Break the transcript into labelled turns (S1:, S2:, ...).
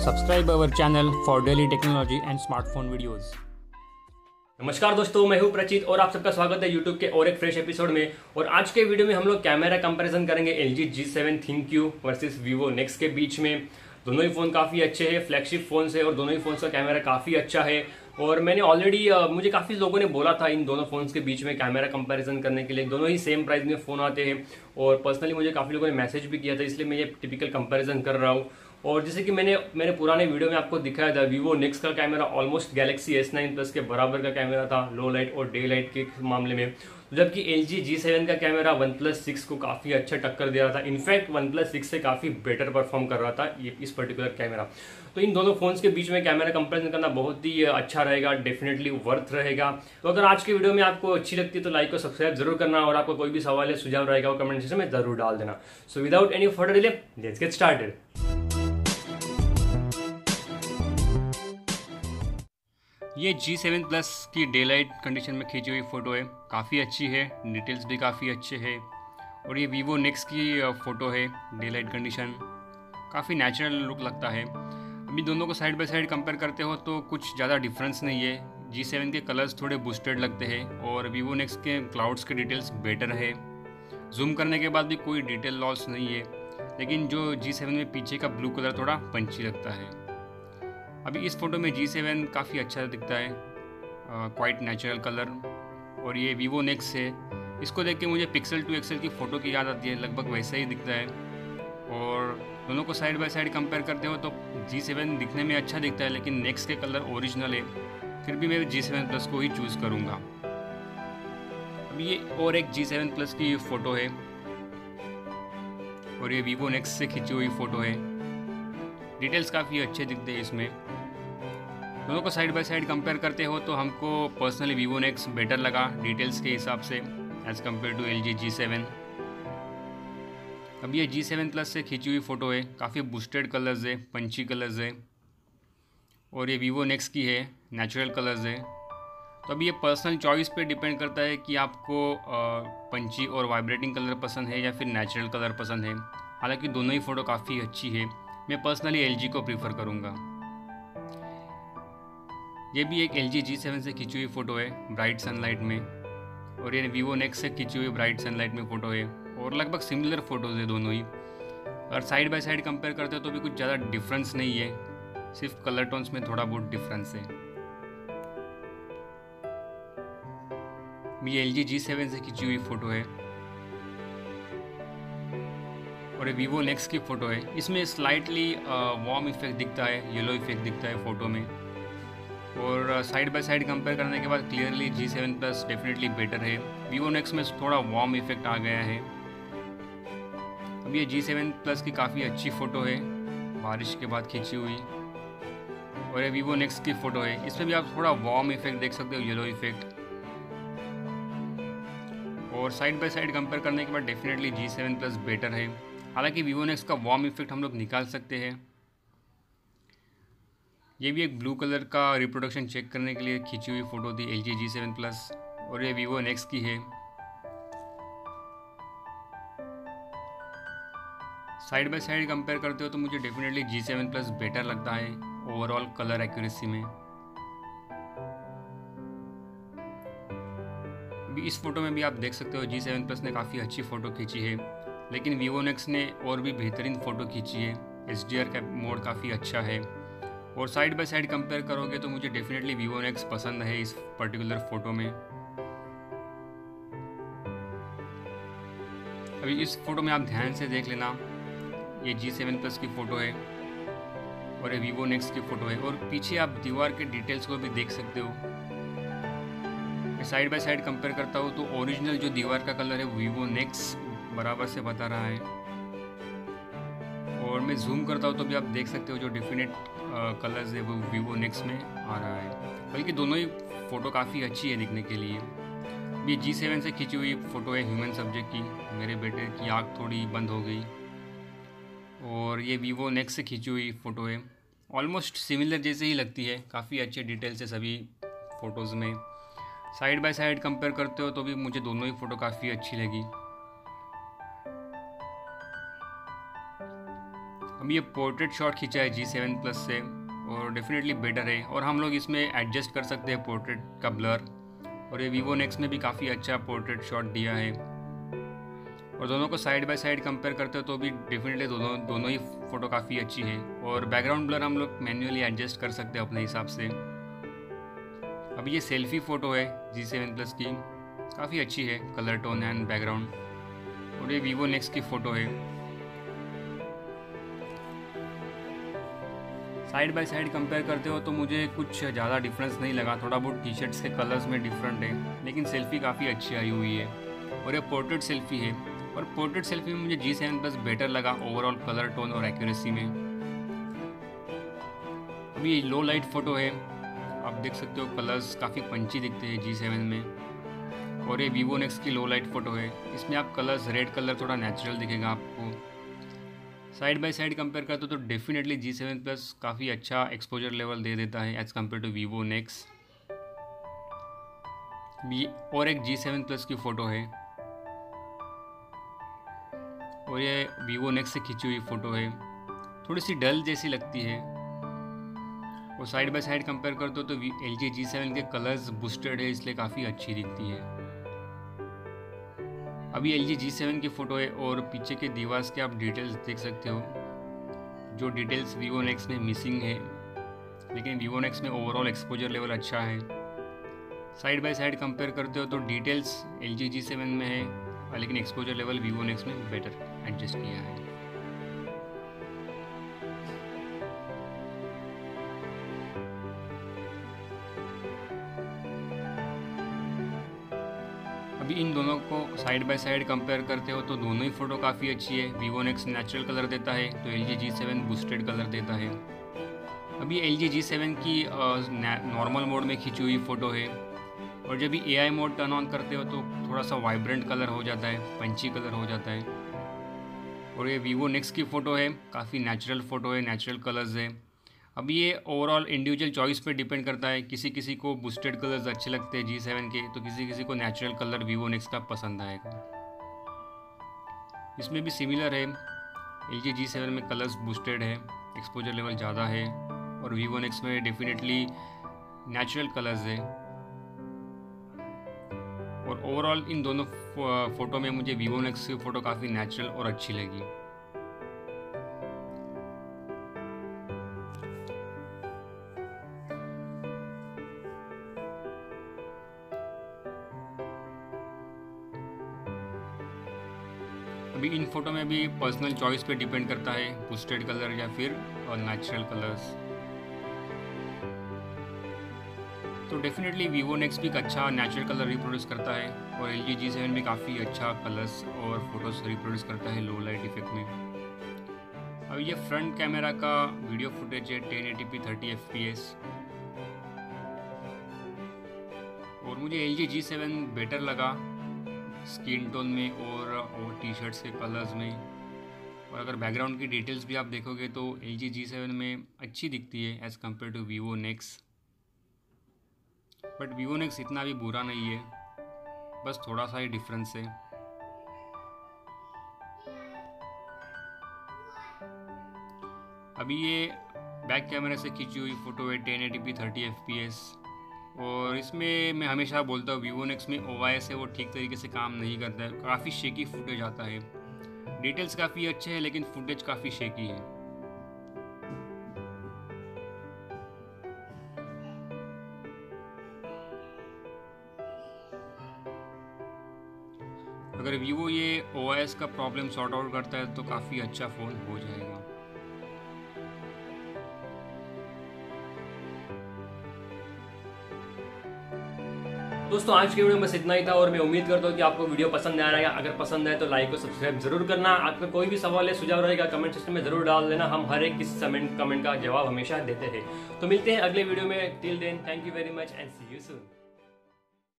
S1: Subscribe our channel for daily technology and smartphone videos.
S2: नमस्कार दोस्तों, मैं हूं प्रचित और आप सबका स्वागत है यूट्यूब के और एक फ्रेश एपिसोड में। और आज के वीडियो में हम लोग कैमरा कंपैरिजन करेंगे LG G7 ThinQ versus Vivo NEX के बीच में। दोनों ही फ़ोन काफ़ी अच्छे हैं, फ्लैगशिप फ़ोन्स है और दोनों ही फ़ोन्स का कैमरा काफ़ी अच्छा है। और मैंने ऑलरेडी मुझे काफ़ी लोगों ने बोला था इन दोनों फ़ोन्स के बीच में कैमरा कंपैरिजन करने के लिए। दोनों ही सेम प्राइस में फ़ोन आते हैं और पर्सनली मुझे काफ़ी लोगों ने मैसेज भी किया था, इसलिए मैं ये टिपिकल कंपैरिजन कर रहा हूँ। और जैसे कि मैंने पुराने वीडियो में आपको दिखाया था, Vivo NEX का camera almost Galaxy S9 plus के बराबर का कैमरा था लो लाइट और डे लाइट के मामले में, जबकि LG G7 का कैमरा OnePlus 6 को काफ़ी अच्छा टक्कर दे रहा था। इनफैक्ट OnePlus 6 से काफ़ी बेटर परफॉर्म कर रहा था ये इस पर्टिकुलर कैमरा। तो इन दोनों फोन्स के बीच में कैमरा कंपैरिजन करना बहुत ही अच्छा रहेगा, डेफिनेटली वर्थ रहेगा। तो अगर आज की वीडियो में आपको अच्छी लगती है तो लाइक और सब्सक्राइब जरूर करना, और आपको कोई भी सवाल या सुझाव रहेगा वो कमेंट सेक्शन में जरूर डाल देना। So without any further delay, let's get started. ये G7 प्लस की डे लाइट कंडीशन में खींची हुई फ़ोटो है, काफ़ी अच्छी है, डिटेल्स भी काफ़ी अच्छे हैं। और ये Vivo NEX की फ़ोटो है, डे लाइट कंडीशन, काफ़ी नेचुरल लुक लगता है। अभी दोनों को साइड बाय साइड कंपेयर करते हो तो कुछ ज़्यादा डिफरेंस नहीं है। G7 के कलर्स थोड़े बूस्टेड लगते हैं और Vivo NEX के क्लाउड्स के डिटेल्स बेटर है। जूम करने के बाद भी कोई डिटेल लॉस नहीं है, लेकिन जो G7 में पीछे का ब्लू कलर थोड़ा पंची लगता है। अभी इस फोटो में G7 काफ़ी अच्छा दिखता है, क्वाइट नेचुरल कलर। और ये Vivo NEX है, इसको देख के मुझे पिक्सल टू एक्सल की फ़ोटो की याद आती है, लगभग वैसा ही दिखता है। और दोनों को साइड बाय साइड कंपेयर करते हो तो G7 दिखने में अच्छा दिखता है, लेकिन NEX के कलर ओरिजिनल है, फिर भी मैं G7 प्लस को ही चूज़ करूँगा। अभी ये और एक G7 प्लस की फ़ोटो है और ये Vivo NEX से खींची हुई फ़ोटो है। डिटेल्स काफ़ी अच्छे दिखते हैं इसमें। दोनों को साइड बाय साइड कंपेयर करते हो तो हमको पर्सनली Vivo NEX बेटर लगा डिटेल्स के हिसाब से as compare to LG G7। अब ये G7 प्लस से खींची हुई फ़ोटो है, काफ़ी बूस्टेड कलर्स है, पंची कलर्स है। और ये Vivo NEX की है, नेचुरल कलर्स है। तो अब ये पर्सनल चॉइस पे डिपेंड करता है कि आपको पंची और वाइब्रेटिंग कलर पसंद है या फिर नेचुरल कलर पसंद है। हालांकि दोनों ही फ़ोटो काफ़ी अच्छी है, मैं पर्सनली LG को प्रीफर करूँगा। ये भी एक LG G7 से खींची हुई फ़ोटो है ब्राइट सनलाइट में, और ये Vivo NEX से खींची हुई ब्राइट सनलाइट में फ़ोटो है, और लगभग सिमिलर फ़ोटोज़ है दोनों ही। अगर साइड बाय साइड कंपेयर करते हो तो भी कुछ ज़्यादा डिफरेंस नहीं है, सिर्फ कलर टोन्स में थोड़ा बहुत डिफरेंस है। ये LG G7 से खींची हुई फ़ोटो है और ये Vivo NEX की फ़ोटो है। इसमें स्लाइटली वार्म इफेक्ट दिखता है, येलो इफेक्ट दिखता है फ़ोटो में। और साइड बाय साइड कंपेयर करने के बाद clearly G7 plus definitely better है। Vivo NEX में थोड़ा वार्म इफेक्ट आ गया है। अब ये G7 प्लस की काफ़ी अच्छी फ़ोटो है, बारिश के बाद खींची हुई। और ये Vivo NEX की फ़ोटो है, इसमें भी आप थोड़ा वार्म इफेक्ट देख सकते हो, येलो इफेक्ट। और साइड बाय साइड कंपेयर करने के बाद डेफिनेटली G7 प्लस बेटर है। हालांकि Vivo NEX का वार्म इफेक्ट हम लोग निकाल सकते हैं। ये भी एक ब्लू कलर का रिप्रोडक्शन चेक करने के लिए खींची हुई फ़ोटो थी LG G7 प्लस, और ये Vivo NEX की है। साइड बाय साइड कंपेयर करते हो तो मुझे डेफिनेटली G7 प्लस बेटर लगता है ओवरऑल कलर एक्यूरेसी में। अभी इस फोटो में भी आप देख सकते हो G7 प्लस ने काफ़ी अच्छी फ़ोटो खींची है, लेकिन Vivo NEX ने और भी बेहतरीन फ़ोटो खींची है। HDR का मोड काफ़ी अच्छा है, और साइड बाय साइड कंपेयर करोगे तो मुझे डेफिनेटली Vivo NEX पसंद है इस पर्टिकुलर फ़ोटो में। अभी इस फ़ोटो में आप ध्यान से देख लेना, ये G7 प्लस की फ़ोटो है और ये Vivo NEX की फ़ोटो है, और पीछे आप दीवार के डिटेल्स को भी देख सकते हो। मैं साइड बाय साइड कंपेयर करता हूँ तो ओरिजिनल जो दीवार का कलर है Vivo NEX बराबर से बता रहा है, और मैं जूम करता हूँ तो भी आप देख सकते हो जो डेफिनेट कलर्स है वो Vivo NEX में आ रहा है। बल्कि दोनों ही फ़ोटो काफ़ी अच्छी है दिखने के लिए। ये G7 से खींची हुई फ़ोटो है ह्यूमन सब्जेक्ट की, मेरे बेटे की आँख थोड़ी बंद हो गई। और ये Vivo NEX से खींची हुई फ़ोटो है, ऑलमोस्ट सिमिलर जैसे ही लगती है, काफ़ी अच्छे डिटेल्स है सभी फ़ोटोज़ में। साइड बाय साइड कंपेयर करते हो तो भी मुझे दोनों ही फ़ोटो काफ़ी अच्छी लगी। अभी ये पोर्ट्रेट शॉट खींचा है G7 प्लस से और डेफिनेटली बेटर है, और हम लोग इसमें एडजस्ट कर सकते हैं पोर्ट्रेट का ब्लर। और ये Vivo NEX में भी काफ़ी अच्छा पोर्ट्रेट शॉट दिया है, और दोनों को साइड बाय साइड कंपेयर करते हो तो भी डेफिनेटली दोनों ही फ़ोटो काफ़ी अच्छी है। और बैकग्राउंड ब्लर हम लोग मैन्युअली एडजस्ट कर सकते हैं अपने हिसाब से। अभी ये सेल्फी फ़ोटो है G7 प्लस की, काफ़ी अच्छी है कलर टोन एंड बैकग्राउंड। और ये Vivo NEX की फ़ोटो है। साइड बाय साइड कंपेयर करते हो तो मुझे कुछ ज़्यादा डिफरेंस नहीं लगा, थोड़ा बहुत टी शर्ट्स के कलर्स में डिफरेंट है, लेकिन सेल्फी काफ़ी अच्छी आई हुई है। और ये पोर्ट्रेट सेल्फी है, और पोर्ट्रेट सेल्फी में मुझे G7 प्लस बेटर लगा ओवरऑल कलर टोन और एक्यूरेसी में। अभी लो लाइट फ़ोटो है, आप देख सकते हो कलर्स काफ़ी पंची दिखते हैं G7 में। और ये Vivo NEX की लो लाइट फ़ोटो है, इसमें आप कलर्स रेड कलर थोड़ा नेचुरल दिखेगा आपको। साइड बाय साइड कंपेयर करते हो तो डेफिनेटली G7 प्लस काफ़ी अच्छा एक्सपोजर लेवल दे देता है as compare to Vivo NEX। और एक G7 प्लस की फ़ोटो है, और ये Vivo NEX से खींची हुई फ़ोटो है, थोड़ी सी डल जैसी लगती है। और साइड बाय साइड कंपेयर करते हो तो LG G7 के कलर्स बूस्टेड है, इसलिए काफ़ी अच्छी दिखती है। अभी LG G7 की फ़ोटो है, और पीछे के दीवार के आप डिटेल्स देख सकते हो, जो डिटेल्स Vivo NEX में मिसिंग है, लेकिन Vivo NEX में ओवरऑल एक्सपोजर लेवल अच्छा है। साइड बाय साइड कंपेयर करते हो तो डिटेल्स LG G7 में है, लेकिन एक्सपोजर लेवल Vivo NEX में बेटर एडजस्ट किया है। अभी इन दोनों को साइड बाय साइड कंपेयर करते हो तो दोनों ही फ़ोटो काफ़ी अच्छी है। Vivo NEX नेचुरल कलर देता है तो LG G7 बूस्टेड कलर देता है। अभी LG G7 की नॉर्मल मोड में खींची हुई फ़ोटो है, और जब भी AI मोड टर्न ऑन करते हो तो थोड़ा सा वाइब्रेंट कलर हो जाता है, पंची कलर हो जाता है। और ये Vivo NEX की फ़ोटो है, काफ़ी नेचुरल फ़ोटो है, नेचुरल कलर्स है। अभी ये ओवरऑल इंडिविजुअल चॉइस पे डिपेंड करता है, किसी किसी को बूस्टेड कलर्स अच्छे लगते हैं G7 के, तो किसी किसी को नेचुरल कलर Vivo NEX का पसंद आएगा। इसमें भी सिमिलर है, LG G7 में कलर्स बूस्टेड है, एक्सपोजर लेवल ज़्यादा है, और Vivo NEX में डेफिनेटली नेचुरल कलर्स है। और ओवरऑल इन दोनों फ़ोटो में मुझे Vivo NEX की फ़ोटो काफ़ी नेचुरल और अच्छी लगी। अभी इन फ़ोटो में भी पर्सनल चॉइस पे डिपेंड करता है, बूस्टेड कलर या फिर नेचुरल कलर्स। तो डेफिनेटली Vivo NEX भी एक अच्छा नेचुरल कलर रिप्रोड्यूस करता है, और LG G7 भी काफ़ी अच्छा कलर्स और फोटोज रिप्रोड्यूस करता है लो लाइट इफेक्ट में। अब ये फ्रंट कैमरा का वीडियो फुटेज है 1080p 30 fps, और मुझे LG G7 बेटर लगा स्किन टोन में और टी शर्ट्स के कलर्स में। और अगर बैकग्राउंड की डिटेल्स भी आप देखोगे तो LG G7 में अच्छी दिखती है as compare to Vivo NEX। But Vivo NEX इतना भी बुरा नहीं है, बस थोड़ा सा ही डिफरेंस है। अभी ये बैक कैमरे से खींची हुई फ़ोटो है 1080p 30 fps, और इसमें मैं हमेशा बोलता हूँ Vivo NEX में OIS है वो ठीक तरीके से काम नहीं करता है, काफ़ी शेकी फुटेज आता है। डिटेल्स काफ़ी अच्छे हैं लेकिन फुटेज काफ़ी शेकी है। अगर Vivo ये OIS का प्रॉब्लम सॉर्ट आउट करता है तो काफ़ी अच्छा फ़ोन हो जाएगा।
S3: दोस्तों आज के वीडियो में बस इतना ही था, और मैं उम्मीद करता हूँ कि आपको वीडियो पसंद आ रहा है। अगर पसंद आए तो लाइक और सब्सक्राइब जरूर करना। आपका कोई भी सवाल है, सुझाव रहेगा, कमेंट सेक्शन में जरूर डाल देना। हम हर एक किस कमेंट का जवाब हमेशा देते हैं। तो मिलते हैं अगले वीडियो में। Till then, thank you very much and see you soon.